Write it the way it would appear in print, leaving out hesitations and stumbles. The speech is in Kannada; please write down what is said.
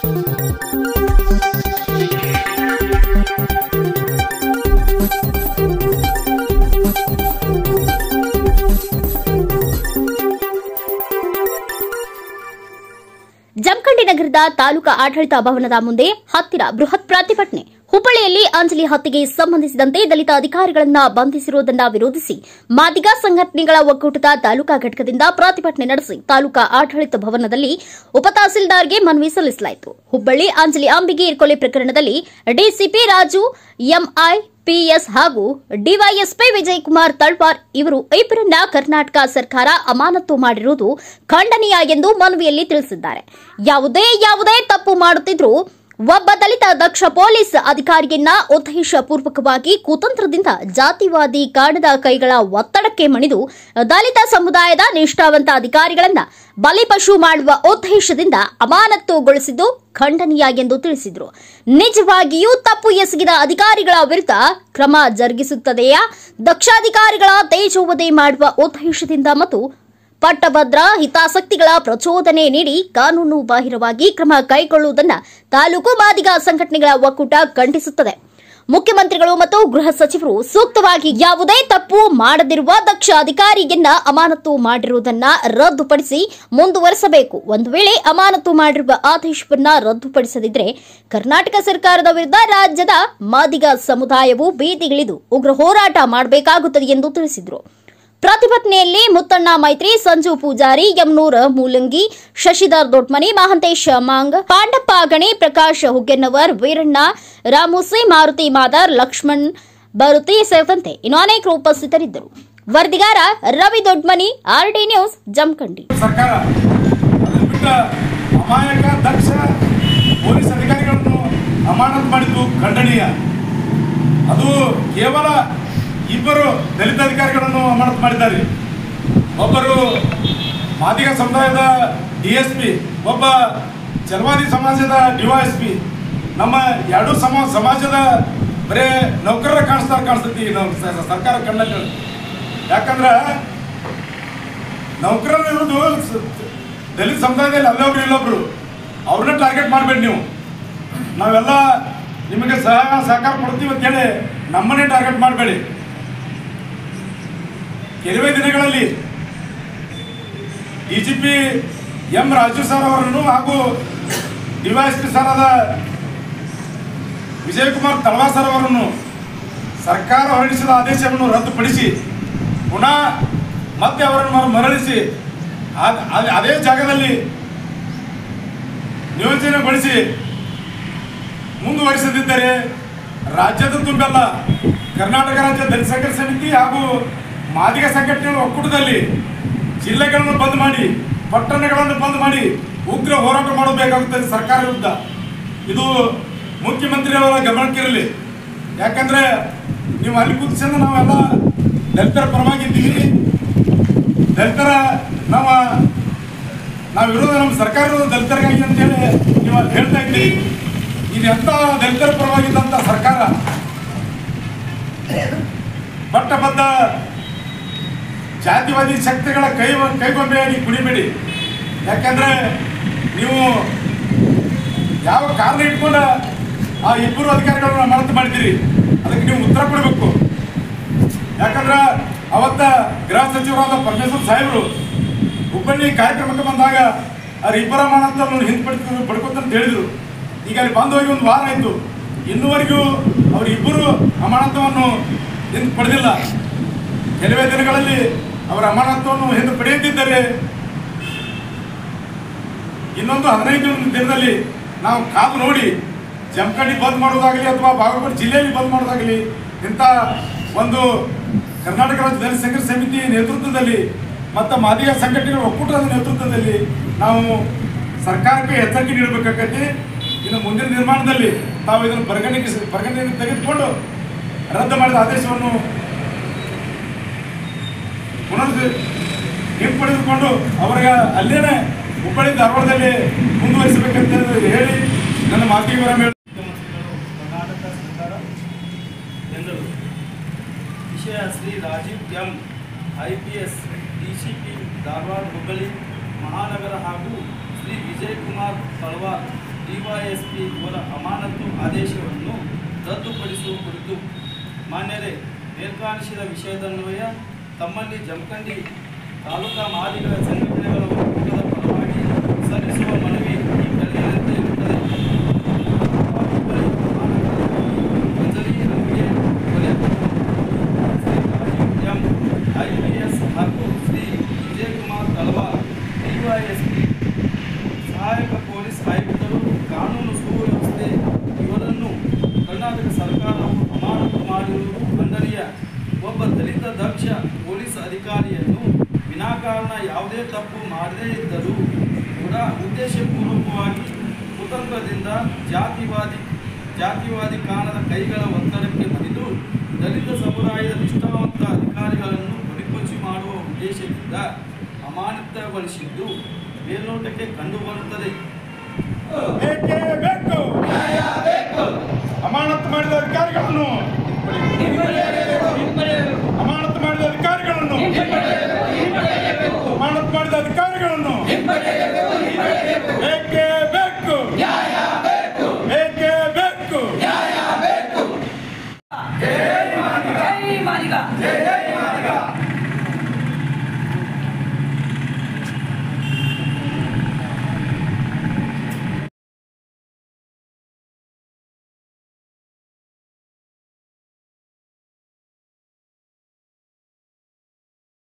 ಜಮಖಂಡಿ ನಗರದ ತಾಲೂಕಾ ಆಡಳಿತ ಭವನದ ಮುಂದೆ ಹತ್ತಿರ ಬೃಹತ್ ಪ್ರತಿಭಟನೆ. ಹುಬ್ಬಳ್ಳಿಯಲ್ಲಿ ಅಂಜಲಿ ಹತ್ಯೆಗೆ ಸಂಬಂಧಿಸಿದಂತೆ ದಲಿತ ಅಧಿಕಾರಿಗಳನ್ನು ಬಂಧಿಸಿರುವುದನ್ನು ವಿರೋಧಿಸಿ ಮಾದಿಗ ಸಂಘಟನೆಗಳ ಒಕ್ಕೂಟದ ತಾಲೂಕಾ ಘಟಕದಿಂದ ಪ್ರತಿಭಟನೆ ನಡೆಸಿ ತಾಲೂಕಾ ಆಡಳಿತ ಭವನದಲ್ಲಿ ಉಪತಹಸೀಲ್ದಾರ್ಗೆ ಮನವಿ ಸಲ್ಲಿಸಲಾಯಿತು. ಹುಬ್ಬಳ್ಳಿ ಅಂಜಲಿ ಅಂಬಿಗೆ ಕೊಲೆ ಪ್ರಕರಣದಲ್ಲಿ ಡಿಸಿಪಿ ರಾಜು, ಎಂಐ ಪಿಎಸ್ ಹಾಗೂ ಡಿವೈಎಸ್ಪಿ ವಿಜಯಕುಮಾರ್ ತಳ್ವಾರ್ ಇವರು ಇಬ್ಬರನ್ನ ಕರ್ನಾಟಕ ಸರ್ಕಾರ ಅಮಾನತು ಮಾಡಿರುವುದು ಖಂಡನೀಯ ಎಂದು ಮನವಿಯಲ್ಲಿ ತಿಳಿಸಿದ್ದಾರೆ. ಯಾವುದೇ ತಪ್ಪು ಮಾಡುತ್ತಿದ್ರೂ ಒಬ್ಬ ದಲಿತ ದಕ್ಷ ಪೊಲೀಸ್ ಅಧಿಕಾರಿಯನ್ನ ಉದ್ದೇಶಪೂರ್ವಕವಾಗಿ ಕುತಂತ್ರದಿಂದ ಜಾತಿವಾದಿ ಕಾಣದ ಕೈಗಳ ಒತ್ತಡಕ್ಕೆ ಮಣಿದು ದಲಿತ ಸಮುದಾಯದ ನಿಷ್ಠಾವಂತ ಅಧಿಕಾರಿಗಳನ್ನ ಬಲಿಪಶು ಮಾಡುವ ಉದ್ದೇಶದಿಂದ ಅಮಾನತುಗೊಳಿಸಿದ್ದು ಖಂಡನೀಯ ಎಂದು ತಿಳಿಸಿದರು. ನಿಜವಾಗಿಯೂ ತಪ್ಪು ಎಸಗಿದ ಅಧಿಕಾರಿಗಳ ವಿರುದ್ಧ ಕ್ರಮ ಜರುಗಿಸುತ್ತದೆಯಾ? ದಕ್ಷಾಧಿಕಾರಿಗಳ ತೇಜೋವಧೆ ಮಾಡುವ ಉದ್ದೇಶದಿಂದ ಮತ್ತು ಪಟ್ಟಭದ್ರ ಹಿತಾಸಕ್ತಿಗಳ ಪ್ರಚೋದನೆ ನೀಡಿ ಕಾನೂನು ಬಾಹಿರವಾಗಿ ಕ್ರಮ ಕೈಗೊಳ್ಳುವುದನ್ನು ತಾಲೂಕು ಮಾದಿಗ ಸಂಘಟನೆಗಳ ಒಕ್ಕೂಟ ಖಂಡಿಸುತ್ತದೆ. ಮುಖ್ಯಮಂತ್ರಿಗಳು ಮತ್ತು ಗೃಹ ಸಚಿವರು ಸೂಕ್ತವಾಗಿ ಯಾವುದೇ ತಪ್ಪು ಮಾಡದಿರುವ ದಕ್ಷ ಅಧಿಕಾರಿಯನ್ನ ಅಮಾನತು ಮಾಡಿರುವುದನ್ನು ರದ್ದುಪಡಿಸಿ ಮುಂದುವರೆಸಬೇಕು. ಒಂದು ವೇಳೆ ಅಮಾನತು ಮಾಡಿರುವ ಆದೇಶವನ್ನು ರದ್ದುಪಡಿಸದಿದ್ದರೆ ಕರ್ನಾಟಕ ಸರ್ಕಾರದ ವಿರುದ್ಧ ರಾಜ್ಯದ ಮಾದಿಗ ಸಮುದಾಯವು ಬೀದಿಗಿಳಿದು ಉಗ್ರ ಹೋರಾಟ ಮಾಡಬೇಕಾಗುತ್ತದೆ ಎಂದು ತಿಳಿಸಿದರು. ಪ್ರತಿಭಟನೆಯಲ್ಲಿ ಮುತ್ತಣ್ಣ ಮೈತ್ರಿ, ಸಂಜು ಪೂಜಾರಿ, ಯಮನೂರ ಮೂಲಂಗಿ, ಶಶಿಧರ್ ದೊಡ್ಮನಿ, ಮಹಂತೇಶ್ ಮಾಂಗ್, ಪಾಂಡಪ್ಪ ಗಣಿ, ಪ್ರಕಾಶ್ ಹುಗ್ಗೆನ್ನವರ್, ವೀರಣ್ಣ ರಾಮುಸಿ, ಮಾರುತಿ ಮಾದರ್, ಲಕ್ಷ್ಮಣ್ ಬರುತಿ ಸೇರಿದಂತೆ ಇನ್ನು ಅನೇಕರು ಉಪಸ್ಥಿತರಿದ್ದರು. ವರದಿಗಾರ ರವಿ ದೊಡ್ಮನಿ, ಆರ್ಡಿ ನ್ಯೂಸ್, ಜಮಖಂಡಿ. ಸರ್ಕಾರ ಅಮಾಯಕ ದಕ್ಷ ಪೊಲೀಸ್ ಅಧಿಕಾರಿಗಳನ್ನು ಅಮಾನತು ಮಾಡಿದ್ದು ಖಂಡನೀಯ. ಅದು ಕೇವಲ ಇಬ್ಬರು ದಲಿತ ಅಧಿಕಾರಿಗಳನ್ನು ಅಮಾನತು ಮಾಡಿದ್ದಾರೆ. ಒಬ್ಬರು ಮಾದಿಗ ಸಮುದಾಯದ ಡಿಎಸ್ಪಿ, ಒಬ್ಬ ಚಲವಾದಿ ಸಮಾಜದ ಡಿವೈಎಸ್ಪಿ. ನಮ್ಮ ಎರಡೂ ಸಮಾಜದ ಬರೇ ನೌಕರರ ಕಾಣಿಸ್ತೈತಿ ಸರ್ಕಾರ ಕಣ್ಣಲ್ಲಿ. ಯಾಕಂದ್ರೆ ನೌಕರರ ಇರೋದು ದಲಿತ ಸಮುದಾಯದಲ್ಲಿ ಅಲ್ಲೊಬ್ರು ಇಲ್ಲೊಬ್ರು, ಅವ್ರನ್ನ ಟಾರ್ಗೆಟ್ ಮಾಡಬೇಡಿ. ನೀವು ನಾವೆಲ್ಲ ನಿಮಗೆ ಸಹಕಾರ ಕೊಡ್ತೀವಿ ಅಂತೇಳಿ ನಮ್ಮನ್ನೇ ಟಾರ್ಗೆಟ್ ಮಾಡಬೇಡಿ. ಕೆಲವೇ ದಿನಗಳಲ್ಲಿ ಡಿಜಿಪಿ ಎಂ ರಾಜು ಸರ್ ಅವರನ್ನು ಹಾಗೂ ಡಿವೈಎಸ್ಪಿ ಸರ್ ಆದ ವಿಜಯಕುಮಾರ್ ತಳವಾರ್ ಸರ್ ಅವರನ್ನು ಸರ್ಕಾರ ಹೊರಡಿಸಿದ ಆದೇಶವನ್ನು ರದ್ದುಪಡಿಸಿ ಪುನಃ ಮತ್ತೆ ಅವರನ್ನು ಮರಳಿಸಿ ಅದೇ ಜಾಗದಲ್ಲಿ ನಿಯೋಜನೆಗೊಳಿಸಿ ಮುಂದುವರಿಸದಿದ್ದರೆ ರಾಜ್ಯದ ತುಂಬೆಲ್ಲ ಕರ್ನಾಟಕ ರಾಜ್ಯ ದಲಿತ ಸಂಘರ್ಷ ಸಮಿತಿ ಹಾಗೂ ಮಾದಿಗ ಸಂಘಟನೆಗಳ ಒಕ್ಕೂಟದಲ್ಲಿ ಜಿಲ್ಲೆಗಳನ್ನು ಬಂದ್ ಮಾಡಿ, ಪಟ್ಟಣಗಳನ್ನು ಬಂದ್ ಮಾಡಿ ಉಗ್ರ ಹೋರಾಟ ಮಾಡಬೇಕಾಗುತ್ತದೆ ಸರ್ಕಾರ ವಿರುದ್ಧ. ಇದು ಮುಖ್ಯಮಂತ್ರಿಯವರ ಗಮನಕ್ಕಿರಲಿ. ಯಾಕಂದ್ರೆ ನೀವು ಅಲ್ಲಿ ಕೂತ್ಕೊಂಡು ನಾವೆಲ್ಲ ದಲಿತರ ಪರವಾಗಿದ್ದೀವಿ, ದಲಿತರ ನಾವು ವಿರೋಧ, ನಮ್ಮ ಸರ್ಕಾರ ದಲಿತರಿಗಾಗಿ ಅಂತೇಳಿ ನೀವು ಅಲ್ಲಿ ಹೇಳ್ತಾ ಇದ್ದೀವಿ. ಇದೆಂತ ದಲಿತರ ಪರವಾಗಿದ್ದಂಥ ಸರ್ಕಾರ ಪಟ್ಟಬದ್ಧ ಜಾತಿವಾದಿ ಶಕ್ತಿಗಳ ಕೈಗೊಂಬೆಯಾಗಿ ಕುಡಿಬೇಡಿ. ಯಾಕಂದ್ರೆ ನೀವು ಯಾವ ಕಾರಣ ಇಟ್ಕೊಂಡು ಆ ಇಬ್ಬರು ಅಧಿಕಾರಿಗಳನ್ನ ಅಮಾನತು ಮಾಡಿದ್ದೀರಿ, ಅದಕ್ಕೆ ನೀವು ಉತ್ತರ ಕೊಡಬೇಕು. ಯಾಕಂದ್ರೆ ಅವತ್ತ ಗೃಹ ಸಚಿವರಾದ ಪರಮೇಶ್ವರ್ ಸಾಹೇಬರು ಹುಬ್ಬಳ್ಳಿ ಕಾರ್ಯಕ್ರಮಕ್ಕೆ ಬಂದಾಗ ಅವ್ರ ಇಬ್ಬರ ಅಮಾನತನ್ನು ಪಡ್ಕೊತಂತ ಹೇಳಿದರು. ಈಗ ಅಲ್ಲಿ ಬಂದು ಹೋಗಿ ಒಂದು ವಾರ ಆಯಿತು, ಇನ್ನೂವರೆಗೂ ಅವರಿಬ್ಬರು ಅಮಾನತವನ್ನು ಹಿಂದೆ ಪಡೆದಿಲ್ಲ. ಕೆಲವೇ ದಿನಗಳಲ್ಲಿ ಅವರ ಅಮಾನತವನ್ನು ಹಿಂದೆ ಪಡೆಯುತ್ತಿದ್ದರೆ ಇನ್ನೊಂದು 15 ದಿನದಲ್ಲಿ ನಾವು ಕಾದು ನೋಡಿ ಜಮಖಂಡಿ ಬಂದ್ ಮಾಡೋದಾಗಲಿ ಅಥವಾ ಬಾಗಲಕೋಟೆ ಜಿಲ್ಲೆಯಲ್ಲಿ ಬಂದ್ ಮಾಡೋದಾಗಲಿ ಇಂಥ ಒಂದು ಕರ್ನಾಟಕ ರಾಜ್ಯ ದಲಿತ ಸಂಘರ್ಷ ಸಮಿತಿ ನೇತೃತ್ವದಲ್ಲಿ ಮತ್ತು ಮಾದಿಗ ಸಂಘಟನೆಗಳ ಒಕ್ಕೂಟದ ನೇತೃತ್ವದಲ್ಲಿ ನಾವು ಸರ್ಕಾರಕ್ಕೆ ಎಚ್ಚರಿಕೆ ನೀಡಬೇಕಾಗತ್ತೆ. ಇನ್ನು ಮುಂದಿನ ನಿರ್ಮಾಣದಲ್ಲಿ ತಾವು ಇದನ್ನು ಪರಿಗಣನೆಗೆ ತೆಗೆದುಕೊಂಡು ರದ್ದು ಮಾಡಿದ ಆದೇಶವನ್ನು ಪುನರ್ ಹಿಂಪಡೆದುಕೊಂಡು ಅವರಿಗೆ ಅಲ್ಲೇನೆ ಹುಬ್ಬಳ್ಳಿ ಧಾರವಾಡದಲ್ಲಿ ಮುಂದುವರಿಸಬೇಕಂತ ಹೇಳಿ ನನ್ನ ಮಾತಿಗೆ ಕರ್ನಾಟಕ ಸರ್ಕಾರ ಎಂದರು. ವಿಷಯ Shri Rajeev M IPS DCP Dharwad Hubballi ಮಹಾನಗರ ಹಾಗೂ ಶ್ರೀ ವಿಜಯಕುಮಾರ್ ತಳವಾರ್ ಡಿವೈಎಸ್ಪಿ ಇವರ ಅಮಾನತು ಆದೇಶವನ್ನು ರದ್ದುಪಡಿಸುವ ಕುರಿತು ಮಾನ್ಯರೇ, ಮೇಲ್ಕಾಣಿಸಿದ ವಿಷಯದನ್ವಯ ತಮ್ಮಲ್ಲಿ ಜಮಖಂಡಿ ತಾಲೂಕಾ ಮಾದಿಗ ಸಂಘಟನೆಗಳ ಒಕ್ಕೂಟದ ಪರವಾಗಿ ಸಲ್ಲಿಸುವ ಮನವಿ ಈ ಕೆಳಗಿನಂತೆ ಇರುತ್ತದೆ. ಅಂಜಲಿ ರಂಗೆ ಕೊಲೆ, ಶ್ರೀ ರಾಜೀವ್ ಎಂ IPS ಹಾಗೂ ಶ್ರೀ ವಿಜಯಕುಮಾರ್ ತಳವಾರ್ ಡಿವೈಎಸ್ಪಿ, ಸಹಾಯಕ ಪೊಲೀಸ್ ಆಯುಕ್ತರು, ಕಾನೂನು ಸುವ್ಯವಸ್ಥೆ ಇವರನ್ನು ಕರ್ನಾಟಕ ಸರ್ಕಾರವು ಅಮಾನತು ಮಾಡಿರುವುದು ಖಂಡನೀಯ. ಒಬ್ಬ ದಲಿತ ದಕ್ಷ ಪೊಲೀಸ್ ಅಧಿಕಾರಿಯನ್ನು ವಿನಾಕಾರಣ ಯಾವುದೇ ತಪ್ಪು ಮಾಡದೇ ಇದ್ದರೂ ಕೂಡ ಉದ್ದೇಶಪೂರ್ವಕವಾಗಿ ಕುತಂತ್ರದಿಂದ ಜಾತಿವಾದಿ ಕಾರಣದ ಕೈಗಳ ಒತ್ತಡಕ್ಕೆ ಮಣಿದು ದಲಿತ ಸಮುದಾಯದ ನಿಷ್ಠಾವಂತ ಅಧಿಕಾರಿಗಳನ್ನು ಬಲಿಕೊಚ್ಚಿ ಮಾಡುವ ಉದ್ದೇಶದಿಂದ ಅಮಾನತುಗೊಳಿಸಿದ್ದು ಮೇಲ್ನೋಟಕ್ಕೆ ಕಂಡುಬರುತ್ತದೆ. ಅಮಾನತು ಮಾಡಿದ ಅಧಿಕಾರಿಗಳನ್ನು ಅಮಾನತು ಮಾಡಿದ ಅಧಿಕಾರಿಗಳನ್ನು ಅಮಾನತು ಮಾಡಿದ ಅಧಿಕಾರಿಗಳನ್ನು ಬೇಕೇ ಬೇಕು, ಬೇಕೇ ಬೇಕು. ಜೈ ಮಾದಿಗ.